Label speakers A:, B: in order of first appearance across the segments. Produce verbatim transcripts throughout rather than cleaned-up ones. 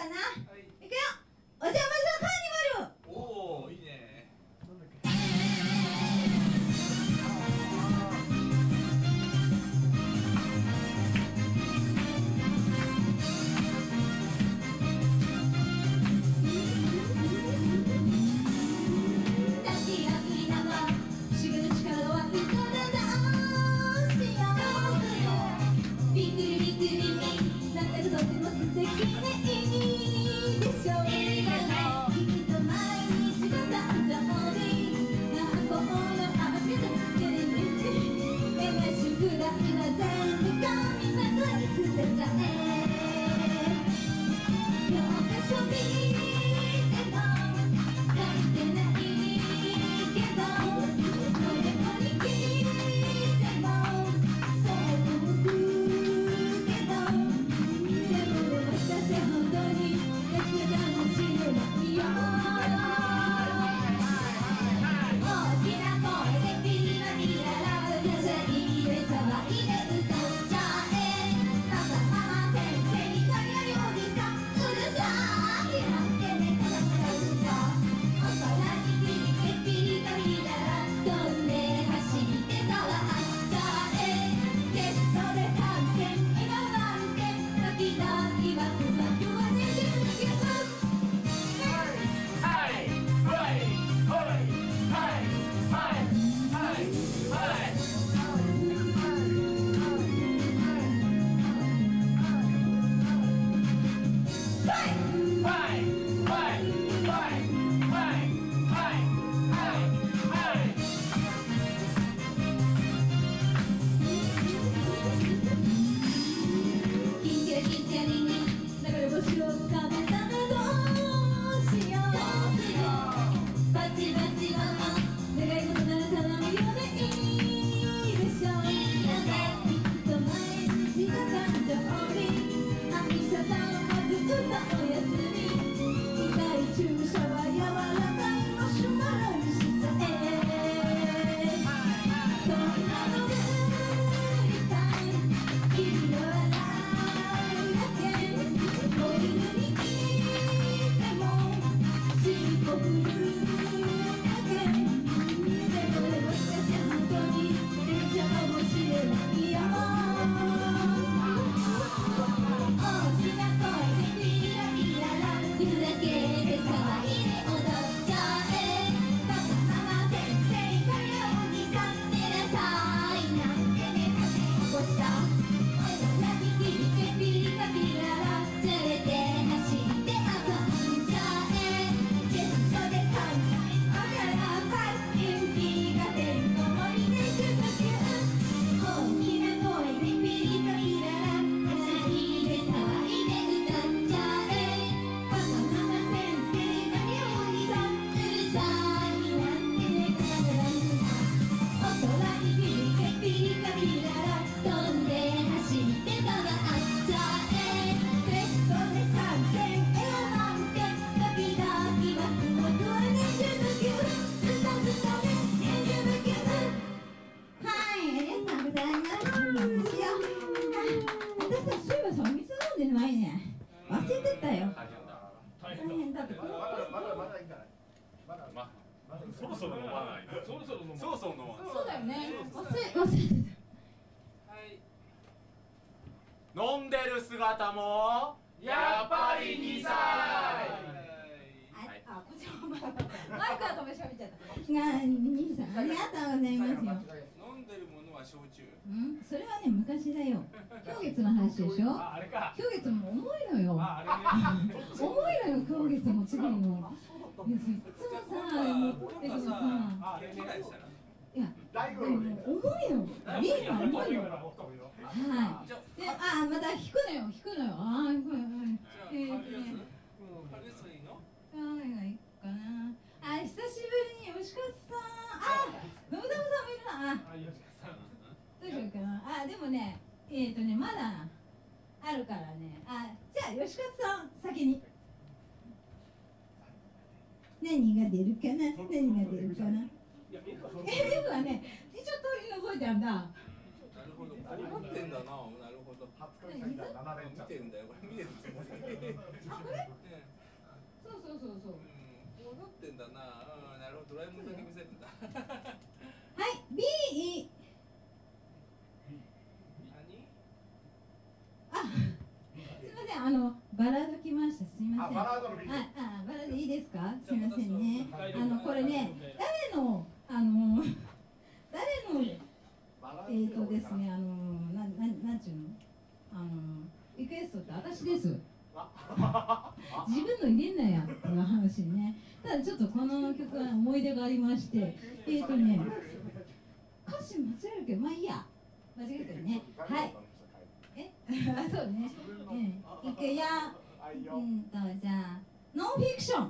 A: かな。いくよ。お邪魔女カーニバル。
B: おお、いいね。なんだっけ。 そろそろ飲まない。そろそろ飲まない。そろそろ飲まない。
A: そうだよね。忘れ忘れて
B: た。はい。飲んでる姿もやっぱりにさい。
A: あ、こっちもマイクは止めしゃべっちゃった。が兄さん、ありがとうございますよ。
B: 飲んでるものは焼酎。
A: うん、それはね昔だよ。氷月の話でしょ。
B: あ、あれか。
A: 氷月も重いのよ。
B: あ、あれね。
A: 重いのよ氷月も次も。いつもさ、持ってくるさ。
B: あ、れね。
A: いや、でも重いよ。ビールは重いよ。はい。で、あ、また引くのよ、引くのよ。あ、引くのよ。えーとね。
B: 軽いやついいの？
A: 何がいいかな。あ、久しぶりに吉勝さん。あ、信長さんもいるな。あ、どうしようかな。あ、でもね、えーとね、まだあるからね。あ、じゃあ吉勝さん先に。何が出るかな、何が出るかな。え、Fはね、一応取り除いてあんだ。
B: なるほど、こうなってんだな、なるほど。 見てるんだよ、これ見てるんですよ。
A: あ、これ？そうそうそうそう。
B: こうなってんだな。うん、なるほど、ドラえもんだけ見せるんだ。
A: はい、B。あ、すみません、あのバラード来ました。すみません。あ、バラードの B。あ、あ、バラードいいですか？すみませんね。あのこれね、誰のあの誰のえっとですね、あのなななんちゅうの、あのリクエストって私です。自分の入れんなやっていう話ね。ただちょっとこの曲は思い出がありまして、えっとね、歌詞間違えるけど、まあいいや。間違えてるね。はい。え、あ、そうね。うん、いくよ。うんと、じゃあ、ノンフィクション。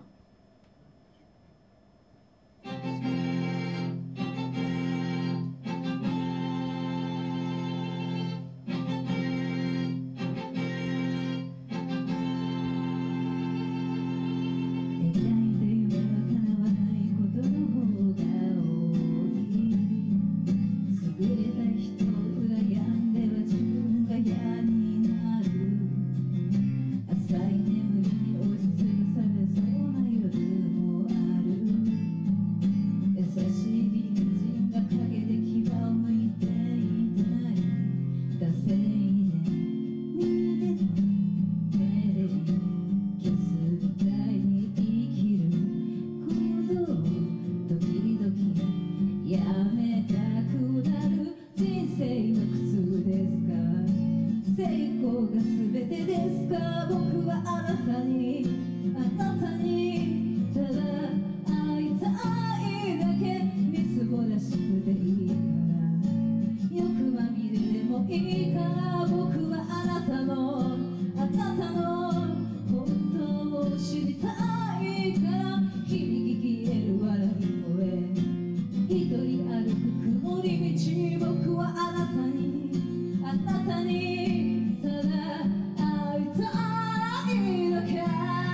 A: あなたにただ会いたいだけ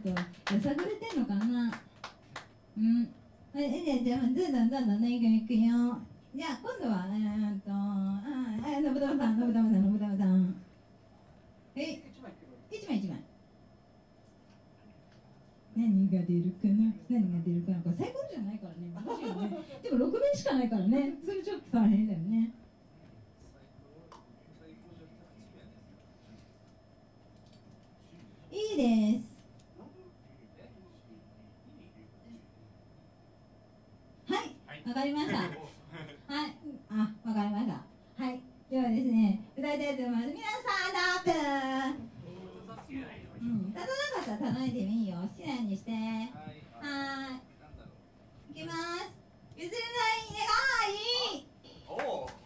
A: とやさぐれてんのかな。うんえじゃあどんどんどんどんねいくいくよ。じゃあ今度はえー、っとああのぶたまさんのぶたまさんのぶたまさんえ一枚一枚何が出るかな何が出るかな。これサイコロじゃないからね難しいよね。でもろくめいしかないからねそれちょっと大変だよね。いいです。はいわかりましたはいあわかりましたはいではですね歌いたいと思います。皆さんダープうん、立たなかったら叩いてもいいよ。好きなようにして。はーい。いきます。譲れない願い。
B: おお。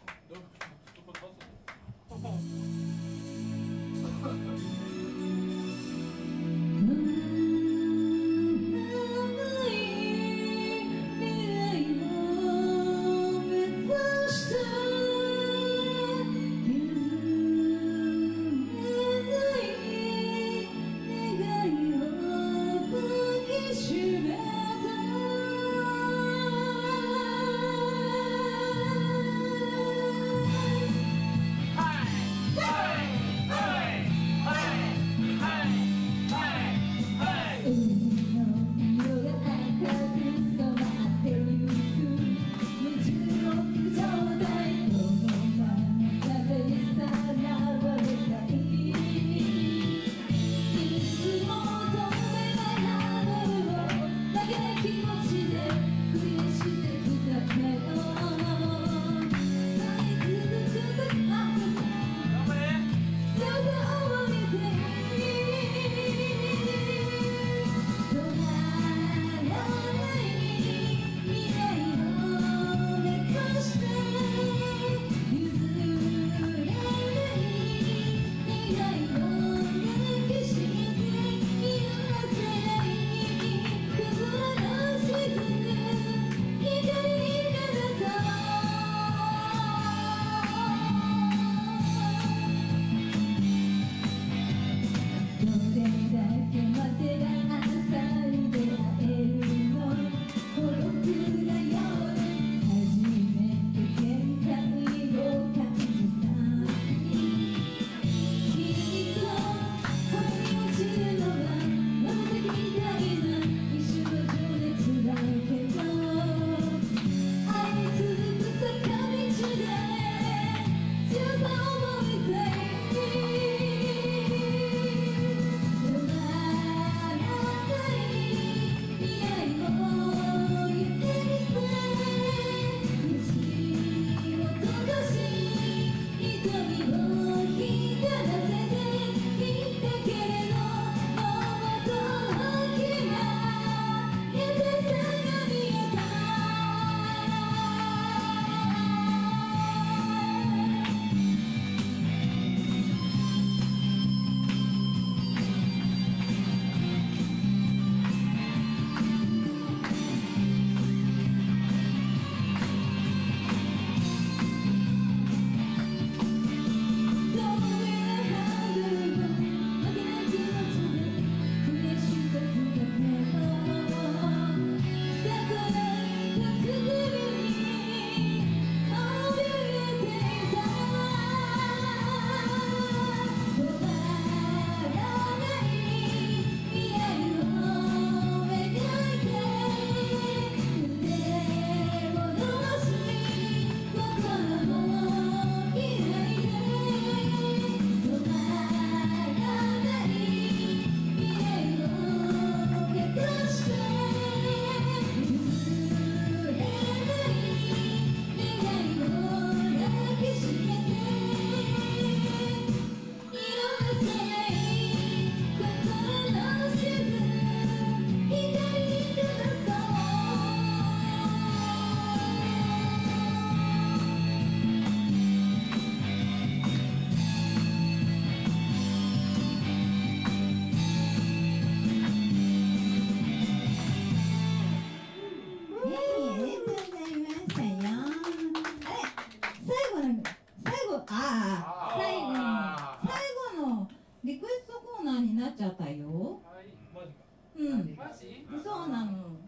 A: リクエストコーナーになっちゃったよ。
B: はい、マジか。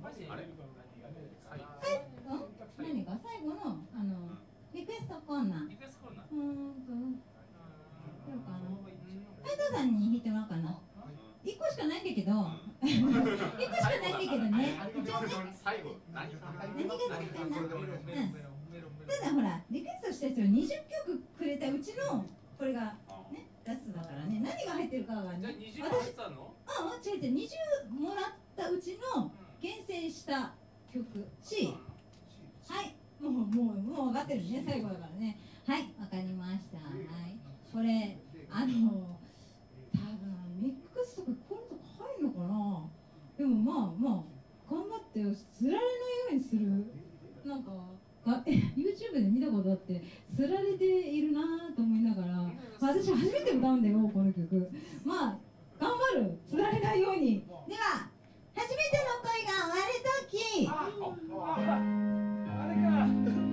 B: あれ
A: え、うん、何か最後のあのリクエストコーナー。
B: リクエストコーナー。
A: うーんと、どうかな。はい、どうさんに弾いてもらおうかな。一個しかないんだけど、一個しかないんだけどね。一応ね。
B: 最後何？
A: 何が出てんな。うん。ただほら、リクエストした人にじゅっきょくくれたうちのこれがね、ラストだからね。何が入ってるかがね。
B: じゃあにじゅう入ったの？
A: あ、違う違う、にじゅうもらったうちの厳選した曲 C。はい、もうもうもう分かってるね、最後だからね。はい、わかりました。はい、これあの多分ミックスとかこれとか入るのかな。でもまあまあ頑張ってつられないようにする。なんかが YouTube で見たことあってつられているなと思いながら、私初めて歌うんだよこの曲。まあ頑張る、つられないように。では初めての恋が終わるとき。
B: あれか。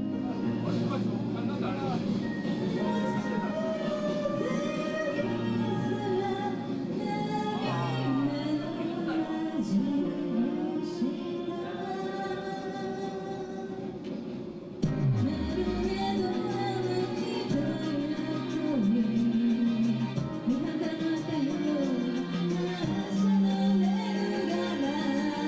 B: なんだあれは。
A: 「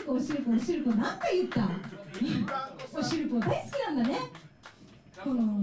A: 子おしるこおしるこなんか言ったおしるこ大好きなんだねこの